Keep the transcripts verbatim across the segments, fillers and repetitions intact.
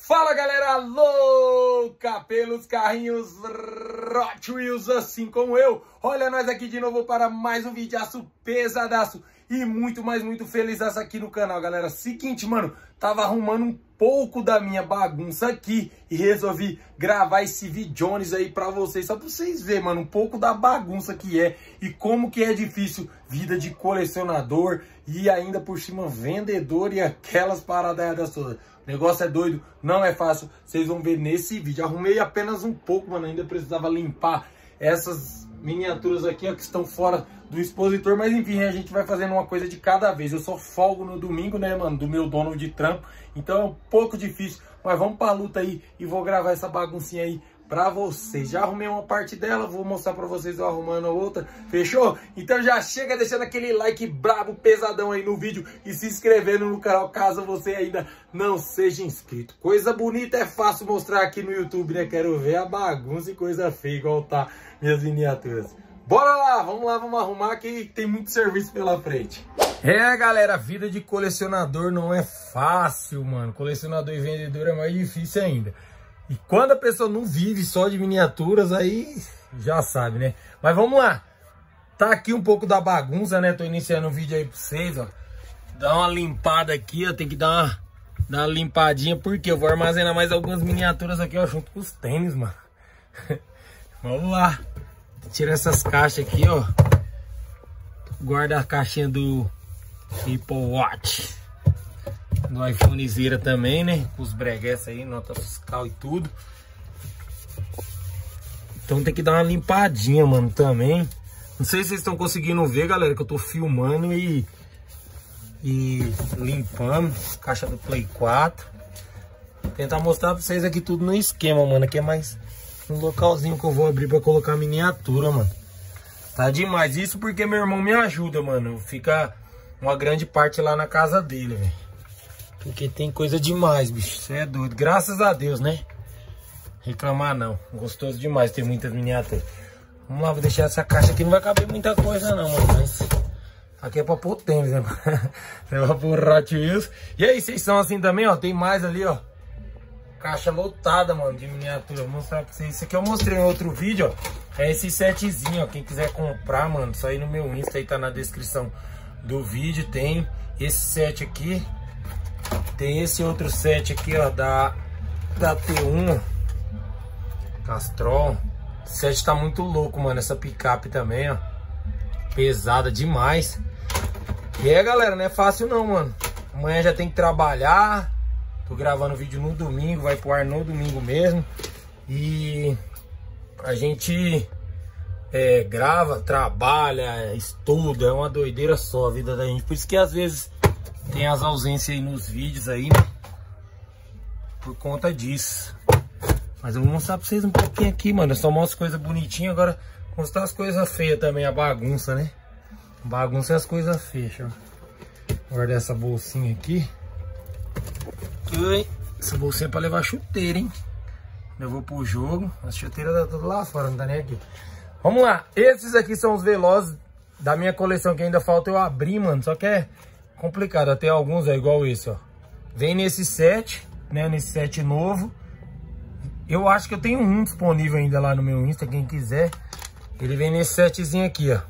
Fala galera louca pelos carrinhos Hot Wheels, assim como eu. Olha nós aqui de novo para mais um videaço pesadaço e muito, mais muito feliz aqui no canal, galera. Seguinte, mano, tava arrumando um pouco da minha bagunça aqui e resolvi gravar esse videones aí pra vocês, só pra vocês verem, mano, um pouco da bagunça que é e como que é difícil vida de colecionador e ainda por cima vendedor e aquelas paradas todas. O negócio é doido, não é fácil, vocês vão ver nesse vídeo. Arrumei apenas um pouco, mano, ainda precisava limpar essas miniaturas aqui, ó, que estão fora do expositor, mas enfim, a gente vai fazendo uma coisa de cada vez. Eu só folgo no domingo, né, mano, do meu dono de trampo, então é um pouco difícil, mas vamos pra luta aí e vou gravar essa baguncinha aí pra vocês. Já arrumei uma parte dela, vou mostrar pra vocês eu arrumando a outra, fechou? Então já chega deixando aquele like brabo, pesadão aí no vídeo e se inscrevendo no canal caso você ainda não seja inscrito. Coisa bonita é fácil mostrar aqui no YouTube, né? Quero ver a bagunça e coisa feia igual tá minhas miniaturas. Bora lá, vamos lá, vamos arrumar que tem muito serviço pela frente. É, galera, a vida de colecionador não é fácil, mano. Colecionador e vendedor é mais difícil ainda. E quando a pessoa não vive só de miniaturas, aí já sabe, né? Mas vamos lá. Tá aqui um pouco da bagunça, né? Tô iniciando um vídeo aí pra vocês, ó. Dá uma limpada aqui, ó. Tem que dar uma, dar uma limpadinha, porque eu vou armazenar mais algumas miniaturas aqui, ó, junto com os tênis, mano. Vamos lá. Tira essas caixas aqui, ó. Guarda a caixinha do Apple Watch. No iPhone Zera também, né? Com os breguetes aí, nota fiscal e tudo. Então tem que dar uma limpadinha, mano, também. Não sei se vocês estão conseguindo ver, galera, que eu tô filmando e... E limpando. Caixa do Play quatro. Vou tentar mostrar pra vocês aqui tudo no esquema, mano. Aqui é mais um localzinho que eu vou abrir pra colocar miniatura, mano. Tá demais. Isso porque meu irmão me ajuda, mano. Fica uma grande parte lá na casa dele, velho. Porque tem coisa demais, bicho. Você é doido. Graças a Deus, né? Reclamar não. Gostoso demais ter muitas miniaturas. Vamos lá, vou deixar essa caixa aqui. Não vai caber muita coisa não, mano. Mas aqui é pra pôr tênis, né? É pra pôr Hot Wheels. E aí, vocês são assim também, ó. Tem mais ali, ó. Caixa lotada, mano, de miniatura. Vou mostrar pra vocês. Isso aqui eu mostrei em outro vídeo, ó. É esse setzinho, ó. Quem quiser comprar, mano, isso aí no meu Insta aí tá na descrição do vídeo. Tem esse set aqui. Tem esse outro set aqui, ó, da, da T um, Castrol. O set tá muito louco, mano, essa picape também, ó. Pesada demais. E é, galera, não é fácil não, mano. Amanhã já tem que trabalhar. Tô gravando vídeo no domingo, vai pro ar no domingo mesmo. E a gente é, grava, trabalha, estuda, é uma doideira só a vida da gente. Por isso que às vezes... tem as ausências aí nos vídeos aí, né? Por conta disso. Mas eu vou mostrar pra vocês um pouquinho aqui, mano. Eu só mostro coisa bonitinha. Agora vou mostrar as coisas feias também. A bagunça, né? Bagunça é as coisas feias, ó. Guardar essa bolsinha aqui. Ui, essa bolsinha é pra levar chuteira, hein? Eu vou pro jogo. As chuteiras tá tudo lá fora, não tá nem aqui. Vamos lá. Esses aqui são os Velozes da minha coleção que ainda falta eu abrir, mano. Só que é complicado, até alguns é igual esse, ó. Vem nesse set, né, nesse set novo. Eu acho que eu tenho um disponível ainda lá no meu Insta, quem quiser. Ele vem nesse setzinho aqui, ó.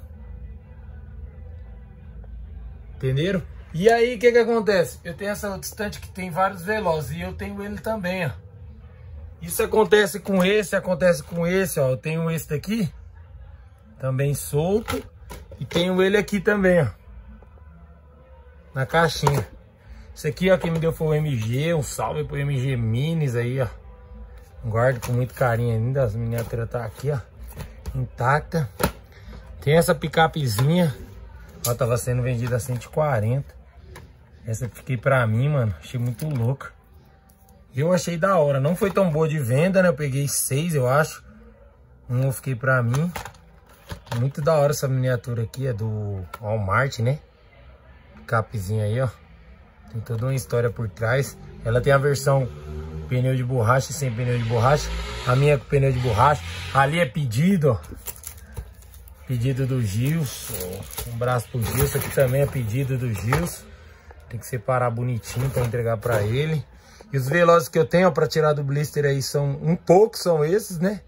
Entenderam? E aí, o que que acontece? Eu tenho essa outra estante que tem vários Velozes e eu tenho ele também, ó. Isso acontece com esse, acontece com esse, ó. Eu tenho esse daqui, também solto. E tenho ele aqui também, ó. Na caixinha. Esse aqui, ó, quem me deu foi o M G. Um salve pro M G Minis aí, ó. Guardo com muito carinho ainda. As miniaturas tá aqui, ó, intacta. Tem essa picapezinha. Ó, tava sendo vendida a cento e quarenta. Essa fiquei pra mim, mano. Achei muito louca. Eu achei da hora. Não foi tão boa de venda, né? Eu peguei seis, eu acho. Um eu fiquei pra mim. Muito da hora essa miniatura aqui. É do Walmart, né? Capzinha aí, ó. Tem toda uma história por trás. Ela tem a versão pneu de borracha e sem pneu de borracha. A minha é com pneu de borracha. Ali é pedido, ó. Pedido do Gilson. Um abraço pro Gilson. Aqui também é pedido do Gilson. Tem que separar bonitinho para entregar para ele. E os Velozes que eu tenho para tirar do blister aí são um pouco, são esses, né?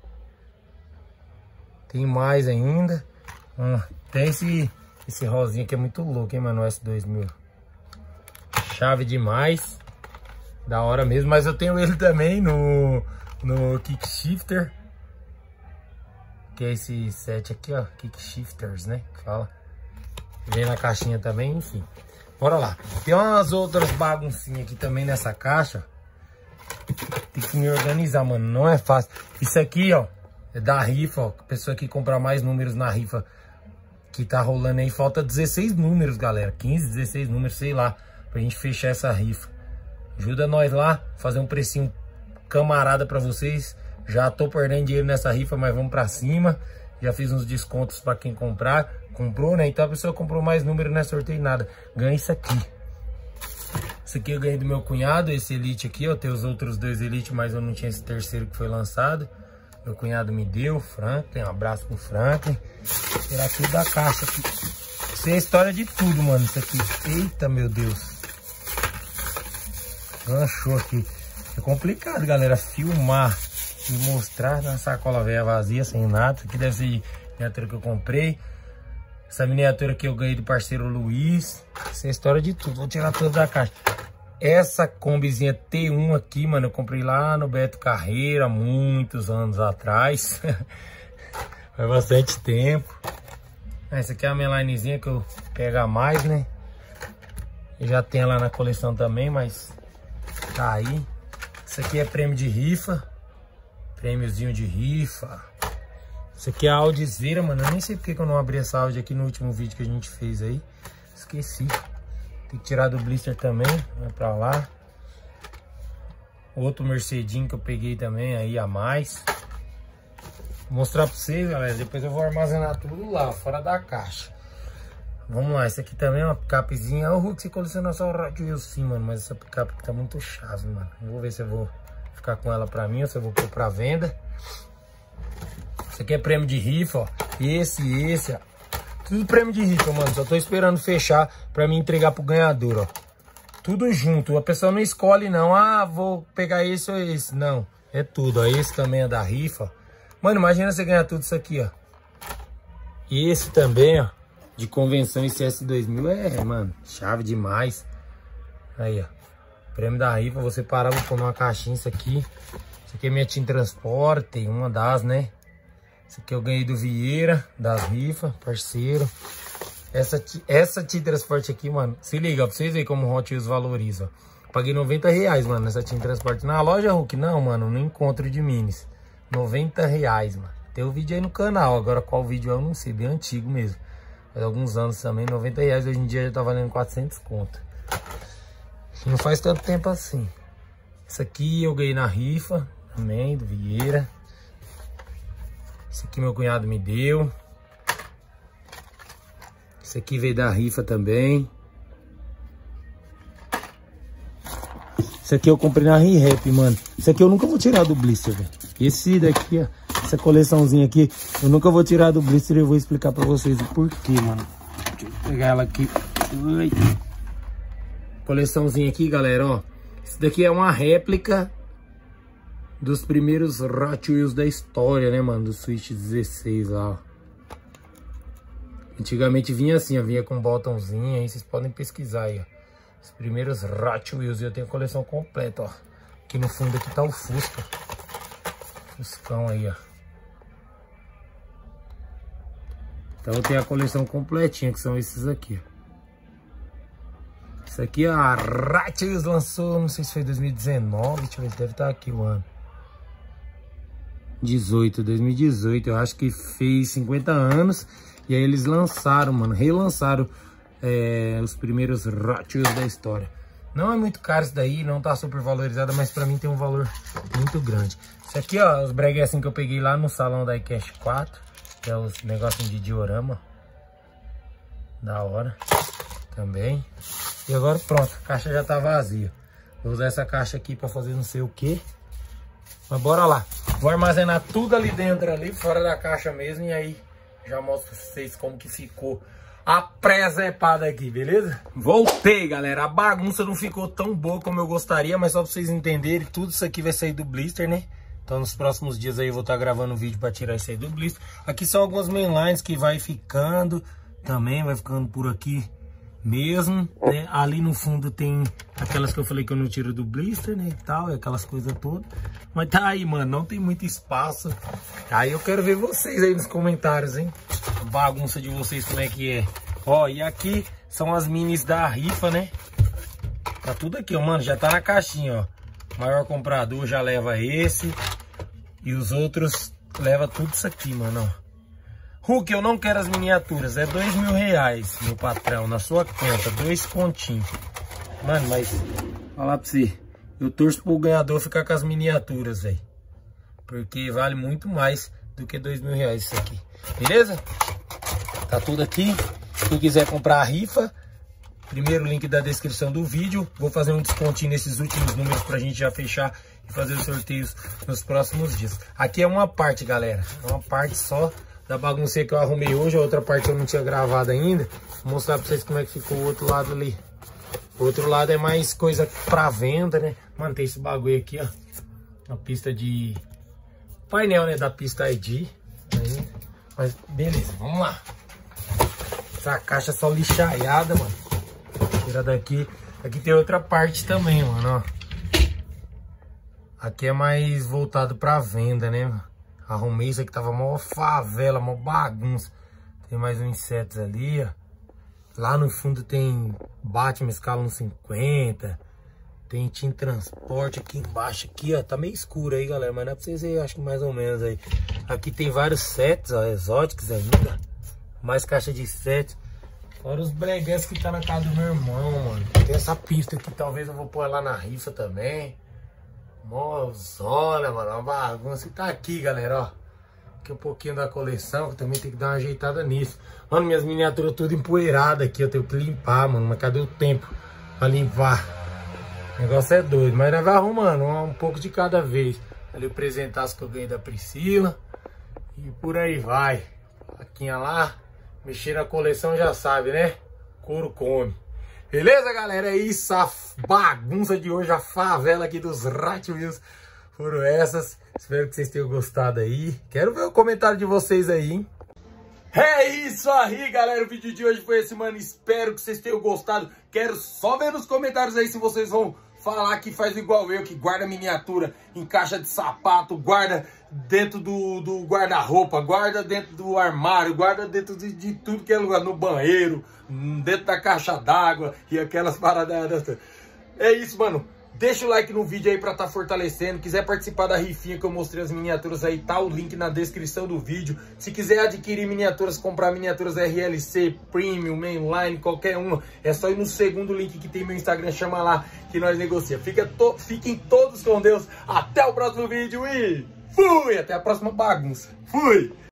Tem mais ainda. Hum, tem esse, esse rosinha que é muito louco, hein, mano? O S dois mil. Chave demais. Da hora mesmo. Mas eu tenho ele também no, no Kick Shifter. Que é esse set aqui, ó. Kick Shifters, né? Que fala. Vem na caixinha também, enfim. Bora lá. Tem umas outras baguncinhas aqui também nessa caixa. Tem que me organizar, mano. Não é fácil. Isso aqui, ó, é da rifa, ó. A pessoa que comprar mais números na rifa que tá rolando aí. Falta dezesseis números, galera. quinze, dezesseis números, sei lá. Pra gente fechar essa rifa. Ajuda nós lá. Fazer um precinho camarada pra vocês. Já tô perdendo dinheiro nessa rifa, mas vamos pra cima. Já fiz uns descontos pra quem comprar. Comprou, né? Então a pessoa comprou mais número, não é sorteio nada. Ganha isso aqui. Isso aqui eu ganhei do meu cunhado, esse Elite aqui, ó. Tem os outros dois Elite, mas eu não tinha esse terceiro que foi lançado. Meu cunhado me deu, Franklin. Um abraço pro Franklin. Vou tirar tudo da caixa aqui. Isso é a história de tudo, mano. Isso aqui. Eita, meu Deus. Ganchou aqui. É complicado, galera, filmar e mostrar na sacola velha vazia, sem nada. Isso aqui deve ser miniatura que eu comprei. Essa miniatura que eu ganhei do parceiro Luiz. Essa é a história de tudo. Vou tirar tudo da caixa. Essa combizinha T um aqui, mano, eu comprei lá no Beto Carreira, muitos anos atrás. Faz bastante tempo. Essa aqui é a minha linezinha que eu pego a mais, né? Eu já tenho lá na coleção também, mas tá aí. Isso aqui é prêmio de rifa. Prêmiozinho de rifa. Isso aqui é a Audizeira, mano. Eu nem sei porque que eu não abri essa Audi aqui no último vídeo que a gente fez aí. Esqueci. Tem que tirar do blister também. Vai pra lá. Outro Mercedinho que eu peguei também aí a mais. Vou mostrar pra vocês, galera. Depois eu vou armazenar tudo lá, fora da caixa. Vamos lá. Esse aqui também é uma picapezinha. O Hulk, você colecionou só o Hot Wheels sim, mano. Mas essa picape aqui tá muito chave, mano. Vou ver se eu vou ficar com ela pra mim ou se eu vou pôr pra venda. Isso aqui é prêmio de rifa, ó. Esse e esse, ó. Tudo prêmio de rifa, mano. Só tô esperando fechar pra me entregar pro ganhador, ó. Tudo junto. A pessoa não escolhe, não. Ah, vou pegar esse ou esse. Não. É tudo, ó. Esse também é da rifa. Mano, imagina você ganhar tudo isso aqui, ó. E esse também, ó. De convenção, esse S dois mil é, mano, chave demais. Aí, ó. Prêmio da rifa. Vou separar, vou pôr numa caixinha isso aqui. Isso aqui é minha Team Transporte. Uma das, né? Esse aqui eu ganhei do Vieira, das rifas, parceiro. Essa, essa Team Transporte aqui, mano, se liga, pra vocês verem como o Hot Wheels valoriza. Paguei noventa reais, mano, nessa Team Transporte. Na loja Hulk, não, mano, no encontro de minis. noventa reais, mano. Tem o vídeo aí no canal, agora qual vídeo eu não sei, bem antigo mesmo. Faz alguns anos também, noventa reais, hoje em dia já tá valendo quatrocentos conto. Não faz tanto tempo assim. Essa aqui eu ganhei na rifa, também, do Vieira. Esse aqui meu cunhado me deu. Esse aqui veio da rifa também. Esse aqui eu comprei na ReHap, mano. Esse aqui eu nunca vou tirar do blister, velho. Esse daqui, ó. Essa coleçãozinha aqui, eu nunca vou tirar do blister e eu vou explicar pra vocês o porquê, mano. Deixa eu pegar ela aqui. Ui. Coleçãozinha aqui, galera, ó. Esse daqui é uma réplica dos primeiros Hot Wheels da história, né, mano? Do Switch dezesseis lá, ó. Antigamente vinha assim, ó. Vinha com um botãozinho, aí vocês podem pesquisar aí, ó. Os primeiros Hot Wheels. Eu tenho a coleção completa, ó. Aqui no fundo aqui tá o Fusca. Fuscão aí, ó. Então eu tenho a coleção completinha, que são esses aqui, ó. Isso aqui a Hot Wheels lançou, não sei se foi dois mil e dezenove, deixa eu ver, deve estar aqui o ano. dezoito, dois mil e dezoito, eu acho que fez cinquenta anos. E aí eles lançaram, mano, relançaram é, os primeiros Hot Wheels da história. Não é muito caro isso daí, não tá super valorizado, mas pra mim tem um valor muito grande. Isso aqui, ó, os bregues assim que eu peguei lá no salão da iCash quatro, que é os negocinhos de diorama. Da hora também. E agora pronto, a caixa já tá vazia. Vou usar essa caixa aqui pra fazer não sei o que. Mas bora lá. Vou armazenar tudo ali dentro, ali fora da caixa mesmo. E aí já mostro pra vocês como que ficou a presepada aqui, beleza? Voltei, galera. A bagunça não ficou tão boa como eu gostaria, mas só pra vocês entenderem, tudo isso aqui vai sair do blister, né? Então nos próximos dias aí eu vou estar gravando um vídeo pra tirar isso aí do blister. Aqui são algumas mainlines que vai ficando, também vai ficando por aqui mesmo, né? Ali no fundo tem aquelas que eu falei que eu não tiro do blister, né, e tal, e aquelas coisas todas. Mas tá aí, mano, não tem muito espaço. Aí eu quero ver vocês aí nos comentários, hein? A bagunça de vocês, como é que é. Ó, e aqui são as minis da rifa, né? Tá tudo aqui, ó, mano, já tá na caixinha, ó. Maior comprador já leva esse. E os outros leva tudo isso aqui, mano, ó. Hulk, eu não quero as miniaturas, é dois mil reais, meu patrão, na sua conta, dois pontinhos. Mano, mas, falar pra você, eu torço pro ganhador ficar com as miniaturas, velho. Porque vale muito mais do que dois mil reais isso aqui, beleza? Tá tudo aqui, quem quiser comprar a rifa, primeiro link da descrição do vídeo. Vou fazer um descontinho nesses últimos números pra gente já fechar e fazer os sorteios nos próximos dias. Aqui é uma parte, galera, é uma parte só da bagunça que eu arrumei hoje, a outra parte eu não tinha gravado ainda. Vou mostrar pra vocês como é que ficou o outro lado ali. O outro lado é mais coisa pra venda, né? Mano, tem esse bagulho aqui, ó. Uma pista de... painel, né? Da pista I D. Aí, mas beleza, vamos lá. Essa caixa só lixaiada, mano. Tira daqui. Aqui tem outra parte também, mano, ó. Aqui é mais voltado pra venda, né, mano? Arrumei isso aqui, tava mó favela, mó bagunça. Tem mais uns insetos ali, ó. Lá no fundo tem Batman escala uns cinquenta. Tem Team Transporte aqui embaixo, aqui, ó. Tá meio escuro aí, galera, mas dá pra vocês verem, acho que mais ou menos aí. Aqui tem vários sets, ó, exóticos ainda. Mais caixa de sets. Fora os bregues que tá na casa do meu irmão, mano. Tem essa pista aqui, talvez eu vou pôr lá na rifa também. Mozona, mano, uma bagunça. E tá aqui, galera, ó. Aqui um pouquinho da coleção, que também tem que dar uma ajeitada nisso. Mano, minhas miniaturas tudo empoeiradas aqui, eu tenho que limpar, mano. Mas cadê o tempo pra limpar? O negócio é doido, mas nós vai arrumando, um pouco de cada vez. Ali o presentaço que eu ganhei da Priscila. E por aí vai. Plaquinha lá. Mexer na coleção já sabe, né? Couro come. Beleza, galera? É isso, a bagunça de hoje, a favela aqui dos Hot Wheels foram essas. Espero que vocês tenham gostado aí. Quero ver o comentário de vocês aí, hein? É isso aí, galera. O vídeo de hoje foi esse, mano. Espero que vocês tenham gostado. Quero só ver nos comentários aí se vocês vão falar que faz igual eu, que guarda miniatura em caixa de sapato, guarda dentro do, do guarda-roupa, guarda dentro do armário, guarda dentro de, de tudo que é lugar, no banheiro, dentro da caixa d'água e aquelas paradas. É isso, mano. Deixa o like no vídeo aí pra tá fortalecendo. Quiser participar da rifinha que eu mostrei as miniaturas aí, tá o link na descrição do vídeo. Se quiser adquirir miniaturas, comprar miniaturas R L C, Premium, Mainline, qualquer uma, é só ir no segundo link que tem meu Instagram, chama lá que nós negocia. Fica to... Fiquem todos com Deus. Até o próximo vídeo e fui! Até a próxima bagunça. Fui!